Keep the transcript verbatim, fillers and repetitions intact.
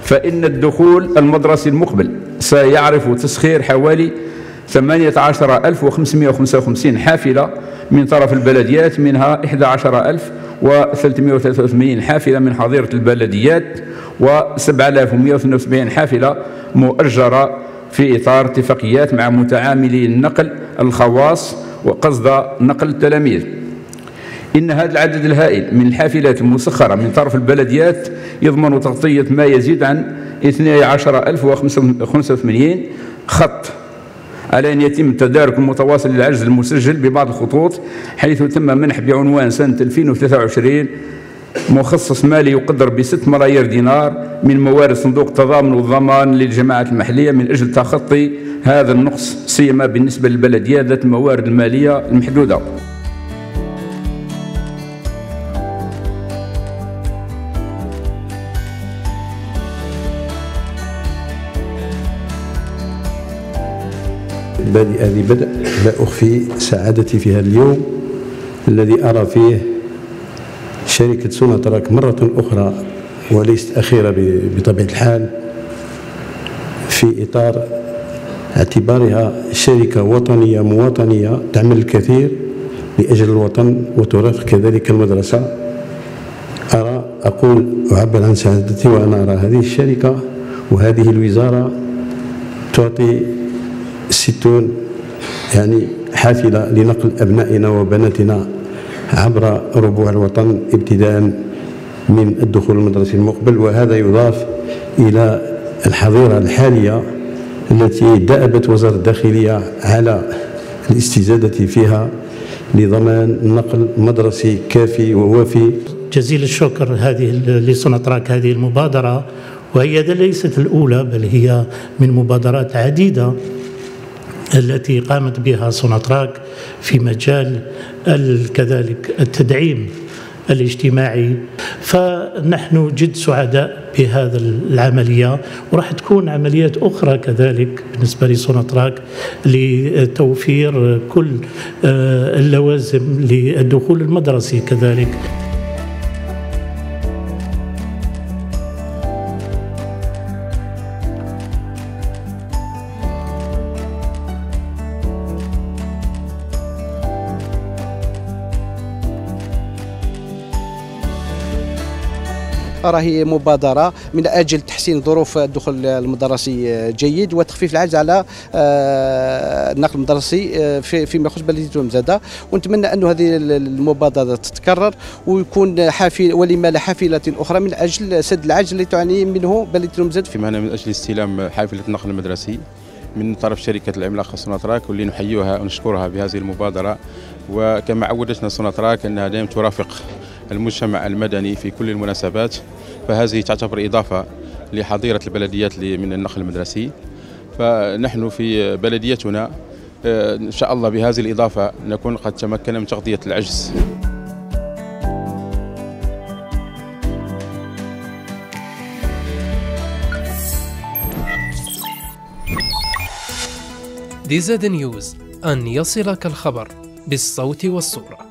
فإن الدخول المدرسي المقبل سيعرف تسخير حوالي ثمانية عشر ألف وخمسمائة وخمسة وخمسين حافلة من طرف البلديات، منها إحدى عشرة ألف وثلاثمائة وثلاثة وثمانين حافلة من حظيرة البلديات، وسبعة آلاف ومائة واثنين وسبعين حافلة مؤجرة في إطار اتفاقيات مع متعاملي النقل الخواص وقصد نقل التلاميذ. إن هذا العدد الهائل من الحافلات المسخرة من طرف البلديات يضمن تغطية ما يزيد عن اثني عشر ألف وخمسة وثمانين خط، على أن يتم التدارك المتواصل للعجز المسجل ببعض الخطوط، حيث تم منح بعنوان سنة ألفين وثلاثة وعشرين مخصص مالي يقدر بستة ملايير دينار من موارد صندوق التضامن والضمان للجماعات المحلية من أجل تخطي هذا النقص، سيما بالنسبة للبلديات ذات الموارد المالية المحدودة. بادئ ذي بدء، لا أخفي سعادتي في هذا اليوم الذي أرى فيه شركة سوناتراك مرة أخرى وليست أخيرة بطبيعة الحال في إطار اعتبارها شركة وطنية مواطنية تعمل الكثير لأجل الوطن وترافق كذلك المدرسة. أرى أقول أعبر عن سعادتي وأنا أرى هذه الشركة وهذه الوزارة تعطي ستون يعني حافلة لنقل أبنائنا وبناتنا عبر ربوع الوطن ابتداء من الدخول المدرسي المقبل، وهذا يضاف إلى الحظيرة الحالية التي دأبت وزارة الداخلية على الاستزادة فيها لضمان نقل مدرسي كافي ووافي. جزيل الشكر هذه لسوناتراك هذه المبادرة، وهي ليست الأولى بل هي من مبادرات عديدة التي قامت بها سوناتراك في مجال كذلك التدعيم الاجتماعي. فنحن جد سعداء بهذا العملية، وراح تكون عمليات أخرى كذلك بالنسبة لسوناتراك لتوفير كل اللوازم للدخول المدرسي كذلك. راهي مبادرة من أجل تحسين ظروف الدخول المدرسي جيد وتخفيف العجز على النقل المدرسي فيما يخص بلدية تلمزادة، ونتمنى أن هذه المبادرة تتكرر ويكون حافل ولما لا حافلة أخرى من أجل سد العجز الذي تعاني منه بلدية تلمزادة. في مهنة من أجل استلام حافلة النقل المدرسي من طرف شركة العملاقة سوناتراك، واللي نحييها ونشكرها بهذه المبادرة. وكما عودتنا سوناتراك أنها دائما ترافق المجتمع المدني في كل المناسبات، فهذه تعتبر إضافة لحظيرة البلديات من النقل المدرسي. فنحن في بلديتنا إن شاء الله بهذه الإضافة نكون قد تمكنا من تغطية العجز. دي زد نيوز، أن يصلك الخبر بالصوت والصورة.